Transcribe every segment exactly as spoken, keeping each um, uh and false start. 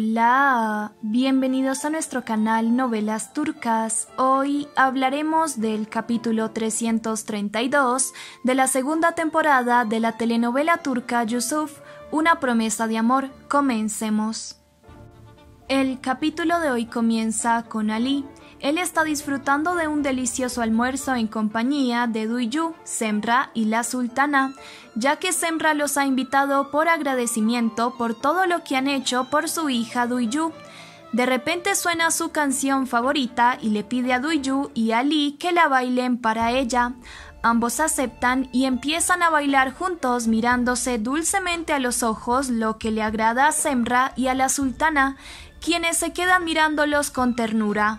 Hola, bienvenidos a nuestro canal Novelas Turcas. Hoy hablaremos del capítulo trescientos treinta y dos de la segunda temporada de la telenovela turca Yusuf, una promesa de amor. Comencemos. El capítulo de hoy comienza con Ali. Él está disfrutando de un delicioso almuerzo en compañía de Duygu, Semra y la sultana, ya que Semra los ha invitado por agradecimiento por todo lo que han hecho por su hija Duygu. De repente suena su canción favorita y le pide a Duygu y a Ali que la bailen para ella. Ambos aceptan y empiezan a bailar juntos mirándose dulcemente a los ojos, lo que le agrada a Semra y a la sultana, quienes se quedan mirándolos con ternura.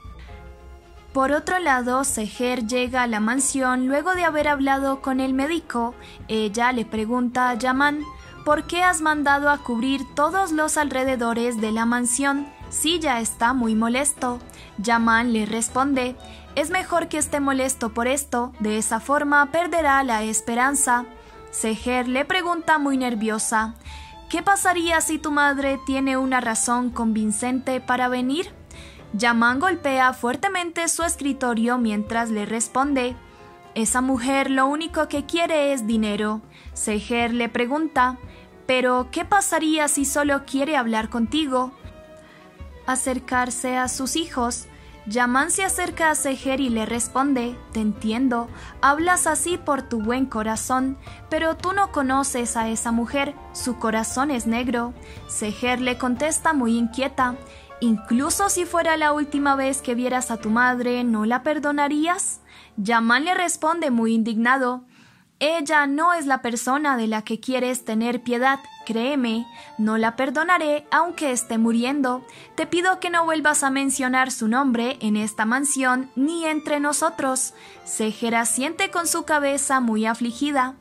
Por otro lado, Seher llega a la mansión luego de haber hablado con el médico. Ella le pregunta a Yaman, ¿por qué has mandado a cubrir todos los alrededores de la mansión? Sí, ya está muy molesto. Yaman le responde, es mejor que esté molesto por esto, de esa forma perderá la esperanza. Seher le pregunta muy nerviosa, ¿qué pasaría si tu madre tiene una razón convincente para venir? Yaman golpea fuertemente su escritorio mientras le responde, esa mujer lo único que quiere es dinero. Seher le pregunta, ¿pero qué pasaría si solo quiere hablar contigo? Acercarse a sus hijos. Yaman se acerca a Seher y le responde, te entiendo, hablas así por tu buen corazón, pero tú no conoces a esa mujer, su corazón es negro. Seher le contesta muy inquieta, incluso si fuera la última vez que vieras a tu madre, ¿no la perdonarías? Yaman le responde muy indignado, ella no es la persona de la que quieres tener piedad, créeme, no la perdonaré aunque esté muriendo. Te pido que no vuelvas a mencionar su nombre en esta mansión ni entre nosotros. Seher asiente con su cabeza muy afligida.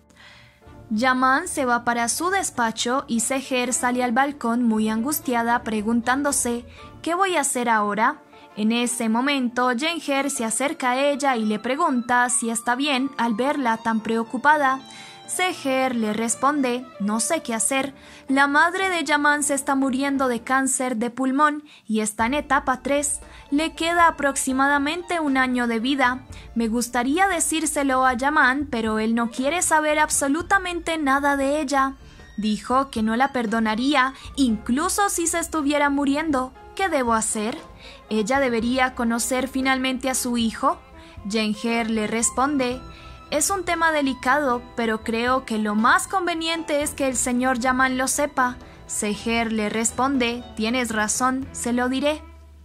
Yaman se va para su despacho y Seher sale al balcón muy angustiada preguntándose, ¿qué voy a hacer ahora? En ese momento, Cengiz se acerca a ella y le pregunta si está bien al verla tan preocupada. Seher le responde, no sé qué hacer. La madre de Yaman se está muriendo de cáncer de pulmón y está en etapa tres. Le queda aproximadamente un año de vida. Me gustaría decírselo a Yaman, pero él no quiere saber absolutamente nada de ella. Dijo que no la perdonaría, incluso si se estuviera muriendo. ¿Qué debo hacer? ¿Ella debería conocer finalmente a su hijo? Cengiz le responde, es un tema delicado, pero creo que lo más conveniente es que el señor Yaman lo sepa. Seher le responde, tienes razón, se lo diré.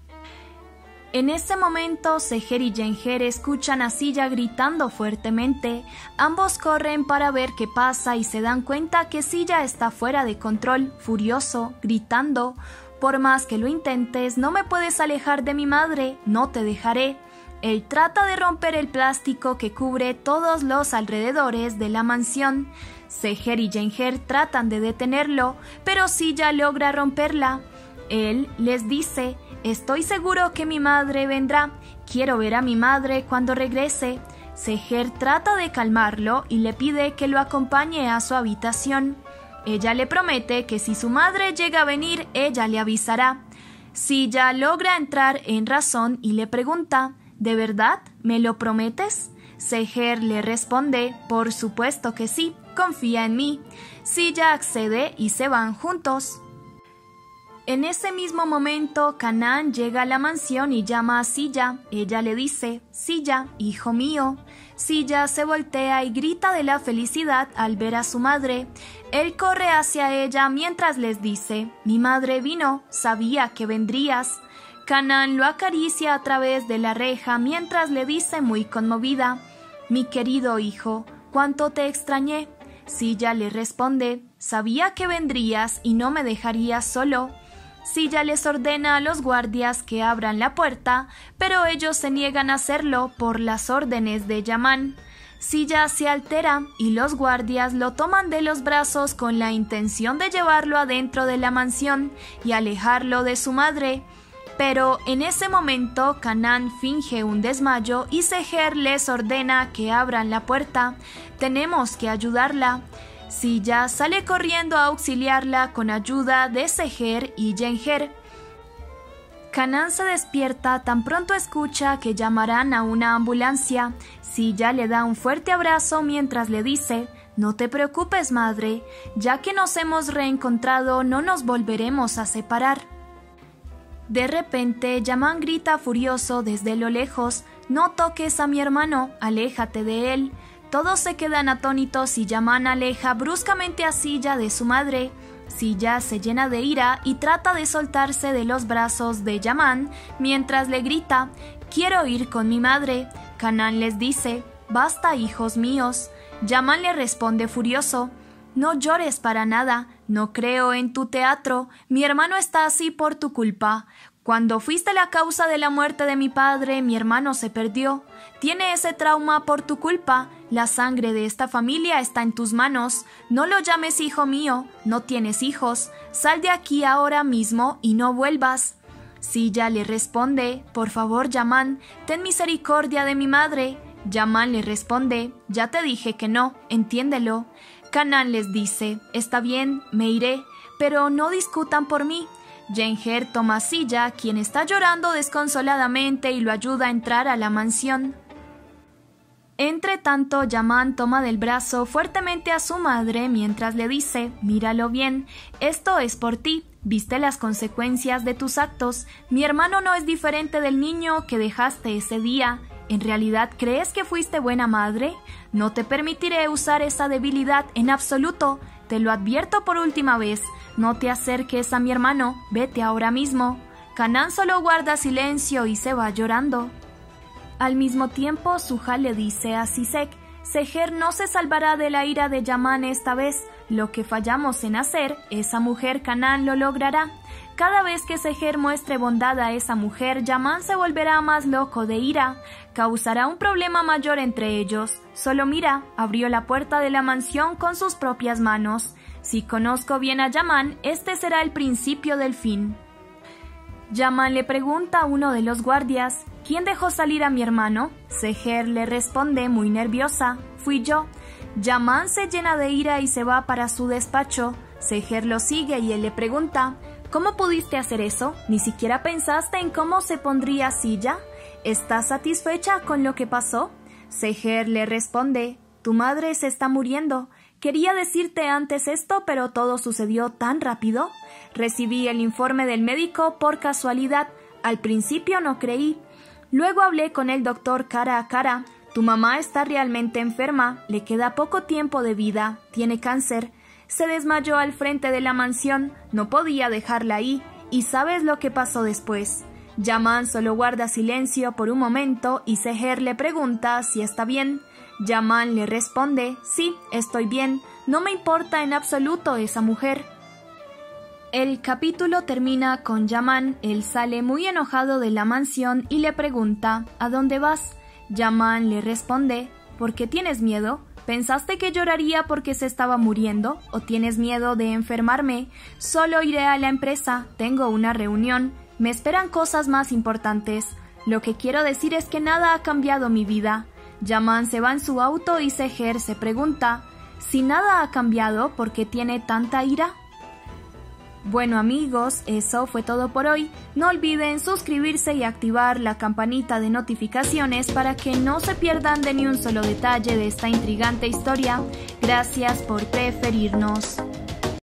En ese momento, Seher y Cengiz escuchan a Silla gritando fuertemente. Ambos corren para ver qué pasa y se dan cuenta que Silla está fuera de control, furioso, gritando, por más que lo intentes, no me puedes alejar de mi madre, no te dejaré. Él trata de romper el plástico que cubre todos los alrededores de la mansión. Seher y Cengiz tratan de detenerlo, pero Silla logra romperla. Él les dice, estoy seguro que mi madre vendrá, quiero ver a mi madre cuando regrese. Seher trata de calmarlo y le pide que lo acompañe a su habitación. Ella le promete que si su madre llega a venir, ella le avisará. Silla logra entrar en razón y le pregunta, ¿de verdad? ¿Me lo prometes? Seher le responde, por supuesto que sí, confía en mí. Silla accede y se van juntos. En ese mismo momento, Canan llega a la mansión y llama a Silla. Ella le dice, Silla, hijo mío. Silla se voltea y grita de la felicidad al ver a su madre. Él corre hacia ella mientras les dice, mi madre vino, sabía que vendrías. Canan lo acaricia a través de la reja mientras le dice muy conmovida, mi querido hijo, cuánto te extrañé. Silla le responde, sabía que vendrías y no me dejarías solo. Silla les ordena a los guardias que abran la puerta, pero ellos se niegan a hacerlo por las órdenes de Yaman. Silla se altera y los guardias lo toman de los brazos con la intención de llevarlo adentro de la mansión y alejarlo de su madre. Pero en ese momento Canan finge un desmayo y Seher les ordena que abran la puerta. Tenemos que ayudarla. Silla sale corriendo a auxiliarla con ayuda de Sejer y Yenjer. Canaán se despierta tan pronto escucha que llamarán a una ambulancia. Silla le da un fuerte abrazo mientras le dice: «No te preocupes, madre, ya que nos hemos reencontrado no nos volveremos a separar». De repente, Yamán grita furioso desde lo lejos: «No toques a mi hermano, aléjate de él». Todos se quedan atónitos y Yamán aleja bruscamente a Silla de su madre. Silla se llena de ira y trata de soltarse de los brazos de Yamán mientras le grita: «Quiero ir con mi madre». Canaán les dice: «Basta, hijos míos». Yamán le responde furioso: «No llores para nada, no creo en tu teatro, mi hermano está así por tu culpa. Cuando fuiste la causa de la muerte de mi padre, mi hermano se perdió. Tiene ese trauma por tu culpa. La sangre de esta familia está en tus manos. No lo llames hijo mío, no tienes hijos. Sal de aquí ahora mismo y no vuelvas». Silla le responde: «Por favor, Yamán, ten misericordia de mi madre». Yamán le responde: «Ya te dije que no, entiéndelo». Canaán les dice: «Está bien, me iré, pero no discutan por mí». Yenjer toma a Silla, quien está llorando desconsoladamente, y lo ayuda a entrar a la mansión. Entre tanto, Yamán toma del brazo fuertemente a su madre mientras le dice: «Míralo bien, esto es por ti, viste las consecuencias de tus actos. Mi hermano no es diferente del niño que dejaste ese día. ¿En realidad crees que fuiste buena madre? No te permitiré usar esa debilidad en absoluto. Te lo advierto por última vez, no te acerques a mi hermano, vete ahora mismo». Canaán solo guarda silencio y se va llorando. Al mismo tiempo, Suja le dice a Sisek: «Sejer no se salvará de la ira de Yamán esta vez. Lo que fallamos en hacer, esa mujer Canaán lo logrará. Cada vez que Sejer muestre bondad a esa mujer, Yamán se volverá más loco de ira. Causará un problema mayor entre ellos. Solo mira, abrió la puerta de la mansión con sus propias manos. Si conozco bien a Yamán, este será el principio del fin». Yamán le pregunta a uno de los guardias: «¿Quién dejó salir a mi hermano?». Sejer le responde muy nerviosa: «Fui yo». Yamán se llena de ira y se va para su despacho. Sejer lo sigue y él le pregunta: «¿Cómo pudiste hacer eso? ¿Ni siquiera pensaste en cómo se pondría Silla? ¿Estás satisfecha con lo que pasó?». Sejer le responde: «Tu madre se está muriendo. Quería decirte antes esto, pero todo sucedió tan rápido. Recibí el informe del médico por casualidad. Al principio no creí. Luego hablé con el doctor cara a cara. Tu mamá está realmente enferma, le queda poco tiempo de vida, tiene cáncer. Se desmayó al frente de la mansión, no podía dejarla ahí. ¿Y sabes lo que pasó después?». Yamán solo guarda silencio por un momento y Sejer le pregunta si está bien. Yamán le responde: «Sí, estoy bien, no me importa en absoluto esa mujer». El capítulo termina con Yamán. Él sale muy enojado de la mansión y le pregunta: «¿A dónde vas?». Yamán le responde: «¿Por qué tienes miedo? ¿Pensaste que lloraría porque se estaba muriendo? ¿O tienes miedo de enfermarme? Solo iré a la empresa, tengo una reunión, me esperan cosas más importantes. Lo que quiero decir es que nada ha cambiado mi vida». Yamán se va en su auto y Sejer se pregunta: «Si nada ha cambiado, ¿por qué tiene tanta ira?». Bueno amigos, eso fue todo por hoy. No olviden suscribirse y activar la campanita de notificaciones para que no se pierdan de ni un solo detalle de esta intrigante historia. Gracias por preferirnos.